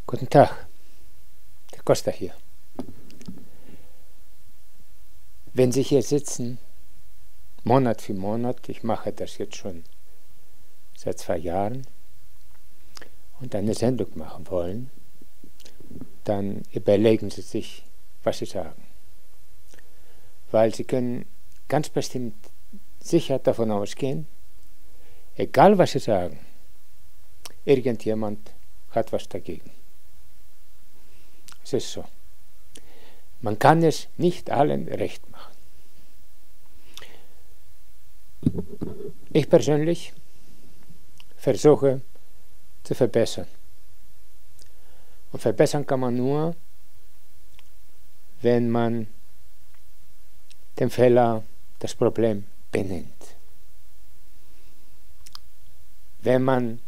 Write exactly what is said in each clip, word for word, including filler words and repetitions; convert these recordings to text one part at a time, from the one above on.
Guten Tag, der Costa hier. Wenn Sie hier sitzen, Monat für Monat, ich mache das jetzt schon seit zwei Jahren, und eine Sendung machen wollen, dann überlegen Sie sich, was Sie sagen. Weil Sie können ganz bestimmt sicher davon ausgehen, egal was Sie sagen, irgendjemand hat was dagegen. Es ist so. Man kann es nicht allen recht machen. Ich persönlich versuche zu verbessern. Und verbessern kann man nur, wenn man den Fehler, das Problem benennt. Wenn man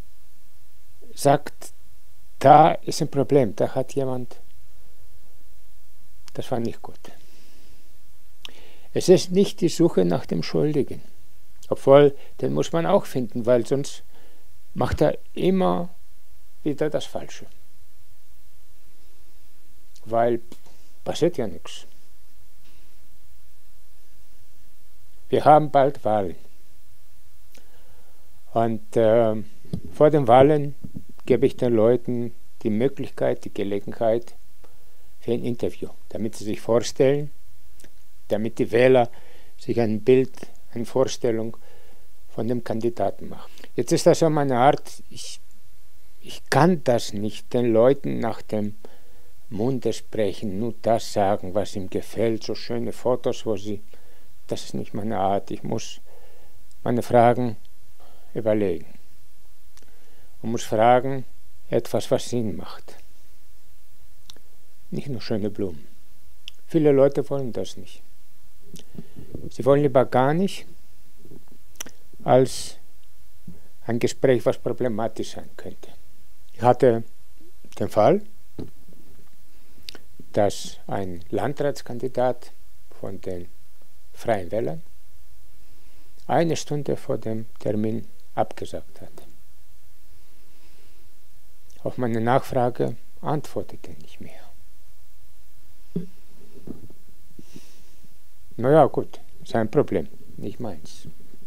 sagt, da ist ein Problem, da hat jemand, das war nicht gut. Es ist nicht die Suche nach dem Schuldigen, obwohl, den muss man auch finden, weil sonst macht er immer wieder das Falsche. Weil passiert ja nichts. Wir haben bald Wahlen. Und äh, vor den Wahlen gebe ich den Leuten die Möglichkeit, die Gelegenheit für ein Interview, damit sie sich vorstellen, damit die Wähler sich ein Bild, eine Vorstellung von dem Kandidaten machen. Jetzt ist das so meine Art, ich, ich kann das nicht den Leuten nach dem Munde sprechen, nur das sagen, was ihm gefällt, so schöne Fotos, wo sie, das ist nicht meine Art. Ich muss meine Fragen überlegen und muss fragen, etwas, was Sinn macht. Nicht nur schöne Blumen. Viele Leute wollen das nicht. Sie wollen lieber gar nicht, als ein Gespräch, was problematisch sein könnte. Ich hatte den Fall, dass ein Landratskandidat von den Freien Wählern eine Stunde vor dem Termin abgesagt hat. Auf meine Nachfrage antwortete er nicht mehr. Naja, gut, sein Problem, nicht meins.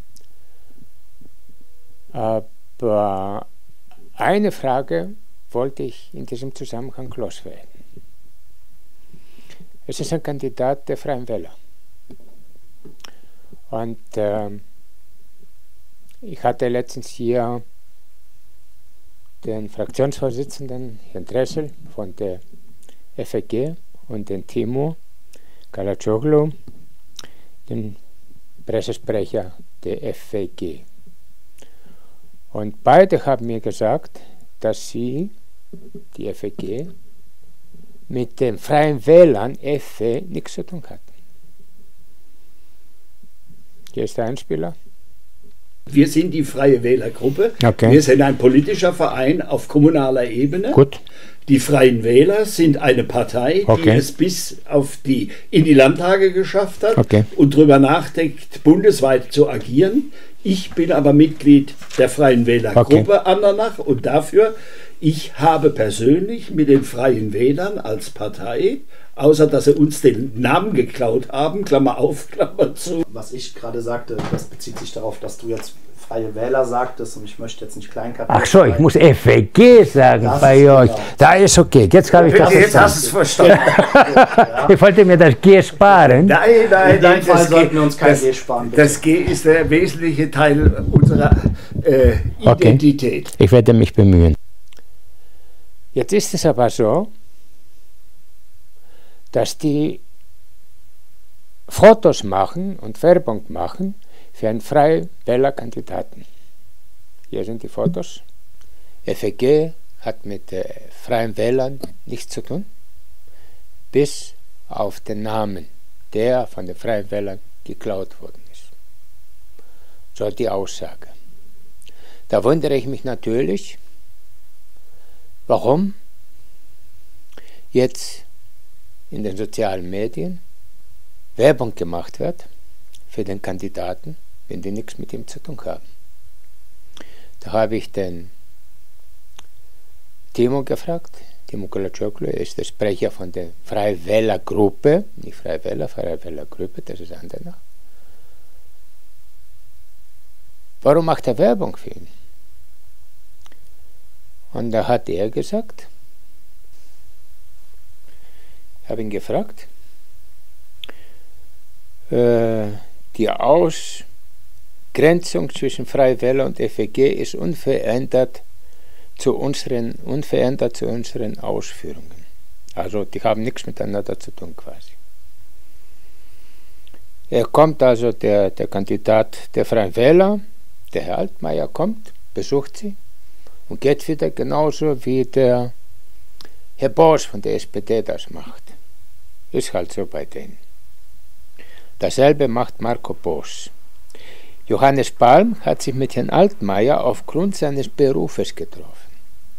Aber eine Frage wollte ich in diesem Zusammenhang loswerden. Es ist ein Kandidat der Freien Wähler. Und äh, ich hatte letztens hier den Fraktionsvorsitzenden, Herrn Dressel von der F E G, und den Timo Kalacoglu, den Pressesprecher der F E G. Und beide haben mir gesagt, dass sie, die F E G, mit den Freien Wählern F E nichts zu tun hatten. Hier ist der Einspieler. Wir sind die Freie Wählergruppe. Okay. Wir sind ein politischer Verein auf kommunaler Ebene. Gut. Die Freien Wähler sind eine Partei, Okay. die es bis auf die, in die Landtage geschafft hat, Okay. und darüber nachdenkt, bundesweit zu agieren. Ich bin aber Mitglied der Freien Wählergruppe Okay. Andernach, und dafür, ich habe persönlich mit den Freien Wählern als Partei, außer dass sie uns den Namen geklaut haben, Klammer auf, Klammer zu. Was ich gerade sagte, das bezieht sich darauf, dass du jetzt Freie Wähler sagtest, und ich möchte jetzt nicht kleinkarieren. Ach so, ich muss F E G sagen Das bei ist euch. genau. Da ist okay, jetzt habe ich das Jetzt hast du es verstanden. Ich wollte mir das G sparen. Nein, nein, In dem nein, Fall das sollten G, wir uns kein das, G sparen, bitte. das G ist der wesentliche Teil unserer äh, Okay. Identität. Ich werde mich bemühen. Jetzt ist es aber so, dass die Fotos machen und Werbung machen für einen Freien Wählerkandidaten. Hier sind die Fotos. F E G hat mit äh, Freien Wählern nichts zu tun, bis auf den Namen, der von den Freien Wählern geklaut worden ist. So die Aussage. Da wundere ich mich natürlich, warum jetzt in den sozialen Medien Werbung gemacht wird für den Kandidaten, wenn die nichts mit ihm zu tun haben. Da habe ich den Timo gefragt. Timo Kulacoglu ist der Sprecher von der Freie Wähler-Gruppe, nicht Freie Wähler, Freie Wähler-Gruppe, das ist andere. Warum macht er Werbung für ihn? Und da hat er gesagt, ich habe ihn gefragt, äh, die Ausgrenzung zwischen Freie Wähler und F E G ist unverändert zu unseren, unverändert zu unseren Ausführungen. Also die haben nichts miteinander zu tun quasi. Er kommt also, der, der Kandidat der Freien Wähler, der Herr Altmaier, kommt, besucht sie und geht wieder genauso wie der Herr Boos von der S P D das macht. Ist halt so bei denen. Dasselbe macht Marco Boos. Johannes Palm hat sich mit Herrn Altmaier aufgrund seines Berufes getroffen.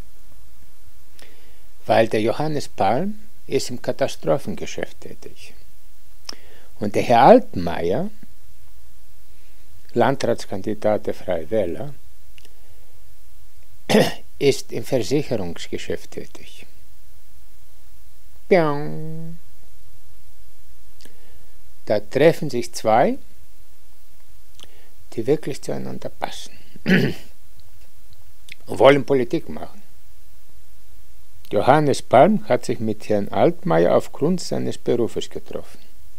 Weil der Johannes Palm ist im Katastrophengeschäft tätig. Und der Herr Altmaier, Landratskandidat der Freien Wähler, ist im Versicherungsgeschäft tätig. Piang. Da treffen sich zwei, die wirklich zueinander passen und wollen Politik machen. Johannes Palm hat sich mit Herrn Altmaier aufgrund seines Berufes getroffen.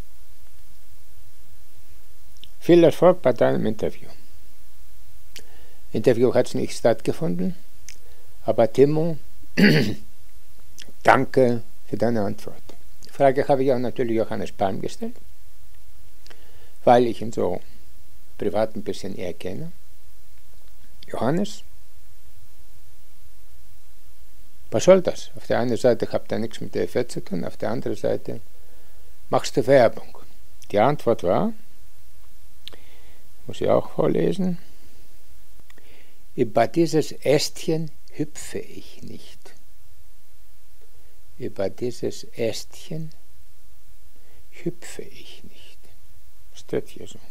Viel Erfolg bei deinem Interview. Interview hat nicht stattgefunden, aber Timo, danke für deine Antwort. Die Frage habe ich auch natürlich Johannes Palm gestellt, weil ich ihn so privat ein bisschen eher kenne. Johannes, was soll das? Auf der einen Seite habt ihr nichts mit der F E zu tun, auf der anderen Seite machst du Werbung. Die Antwort war, muss ich auch vorlesen, über dieses Ästchen hüpfe ich nicht. Über dieses Ästchen hüpfe ich nicht. Steht hier so.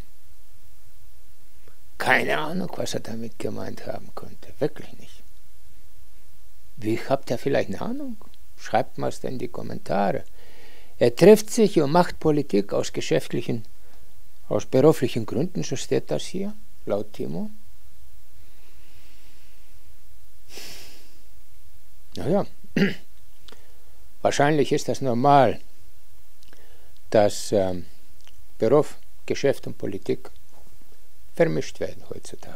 Keine Ahnung, was er damit gemeint haben konnte. Wirklich nicht. Wie, habt ihr vielleicht eine Ahnung? Schreibt mal es in die Kommentare. Er trifft sich und macht Politik aus geschäftlichen, aus beruflichen Gründen, so steht das hier, laut Timo. Naja, wahrscheinlich ist das normal, dass ähm, Beruf, Geschäft und Politik vermischt werden heutzutage.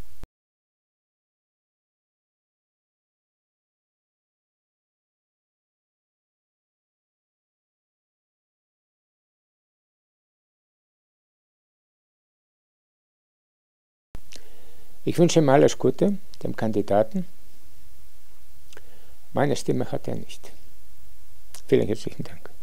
Ich wünsche ihm alles Gute, dem Kandidaten. Meine Stimme hat er nicht. Vielen herzlichen Dank.